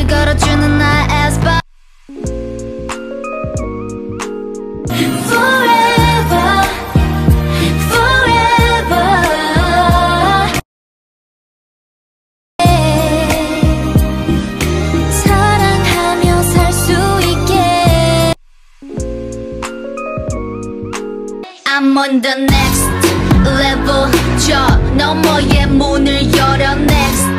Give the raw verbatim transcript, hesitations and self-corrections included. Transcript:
길을 걸어주는 나의 Aespa. Forever, forever. 사랑하며 살 수 있게. I'm on the next level. 저 너머의 문을 열어 next